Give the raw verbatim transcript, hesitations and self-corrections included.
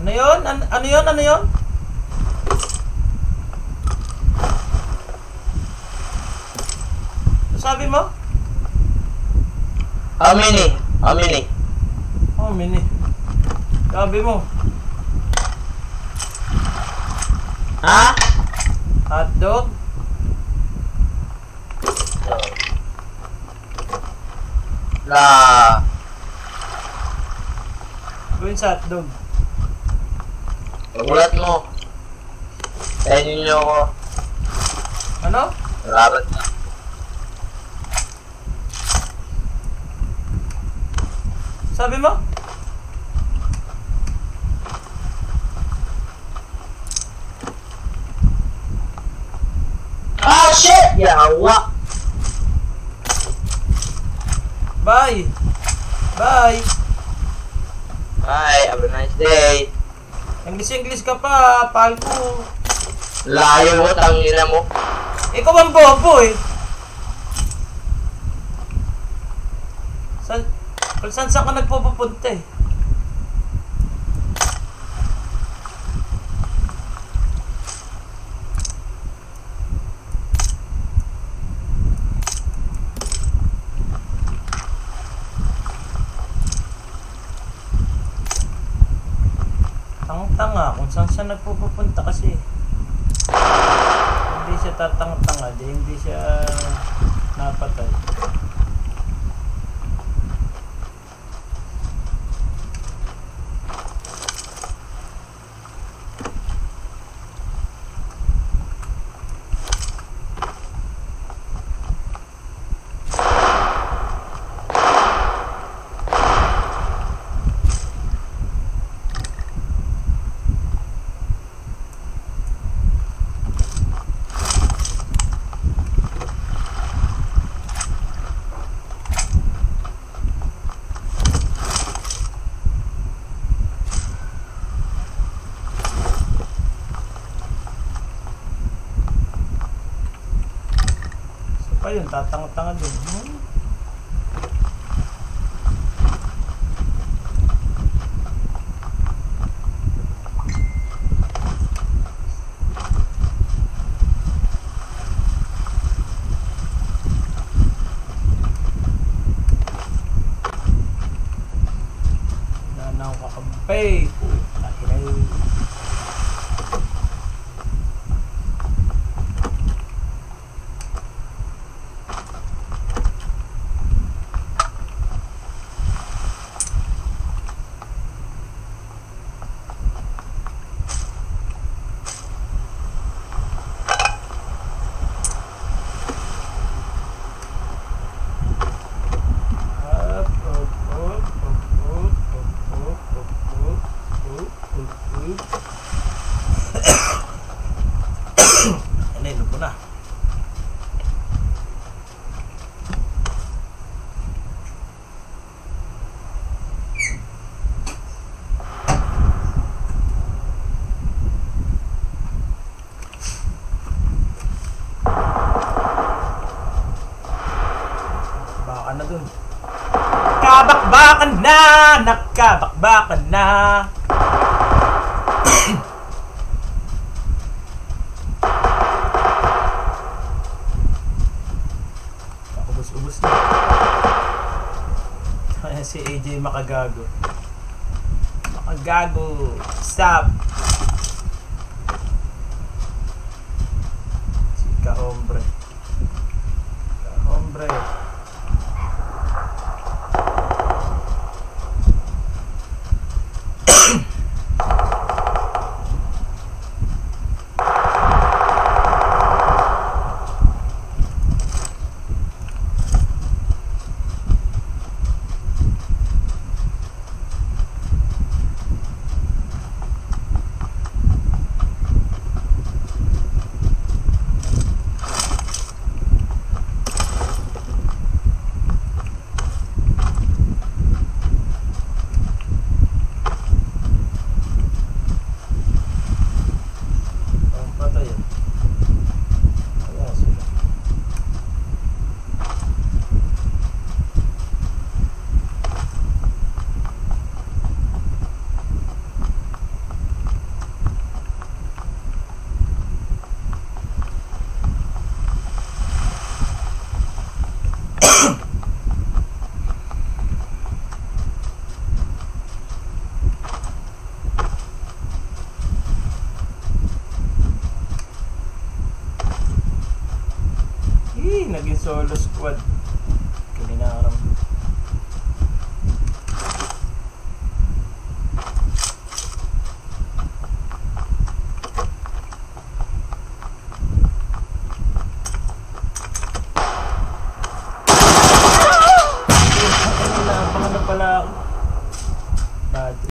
Ano yun? An ano yun? Ano yun? Ano sabi mo? How many? How many? Oh, mini. Sabi mo. Ha? Hotdog? La. Gawin sa hotdog. Pagulat mo. Kainin niyo ako. Ano? Nararat na. Sabi mo? Ah, shit! Yawa! Bye! Bye! Bye, have a nice day. English-English ka pa, pal ko. Layo mo, tangina mo. Ikaw ang bobo eh. San, kung saan saan ka nagpupunta eh. Tanga-tanga kung saan siya nagpupunta kasi. Hindi siya tatanga-tanga, di hindi siya napatay. Ayun, tatanga-tanga din. Hmm? Wala na akong kakampay. Puta, hinay. Na dun. Kabakbakan na! Nakabakbakan na! Ubus-ubus na. Ayan si A J Makagago. Makagago! Stop! Si Kahombre. Kahombre. Hii, naging solo squad. Kami na ako ng